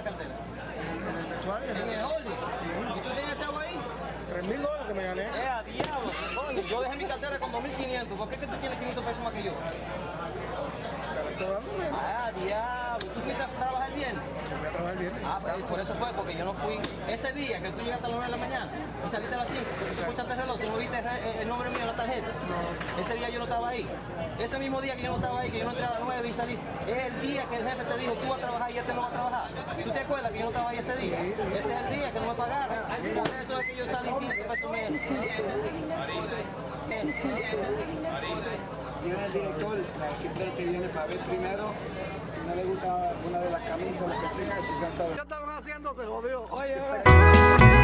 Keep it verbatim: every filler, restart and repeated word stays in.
cartera? En el vestuario. ¿En el holding? Sí. ¿Y tú tenías chavo ahí? Tres mil dólares que me gané. Eh, a diablo, coño. Yo dejé mi cartera con dos mil quinientos. ¿Por qué que tú tienes quinientos pesos más que yo? Te lo estoy dando menos. Ah, diablo. ¿Tú fuiste a trabajar el viernes? Yo fui a trabajar el viernes. Ah, pues por eso fue, porque yo no fui ese día que tú llegaste a las nueve de la mañana y saliste a las cinco, tú escuchaste el reloj, tú no viste el, el nombre mío en la tarjeta. No. Ese día yo no estaba ahí. Ese mismo día que yo no estaba ahí, que yo no entré a las nueve y salí, es el día que el jefe te dijo, tú vas a trabajar y este no va a trabajar. ¿Tú te acuerdas que yo no estaba ahí ese día? Ese es el día que no me pagaron. Por eso es que yo salí quince pesos menos. Viene el director, la asistente viene para ver primero. Si no le gusta una de las camisas o lo que sea, she's gonna tell her. ¿Qué estaban haciendo? Se jodió. Oye, oye.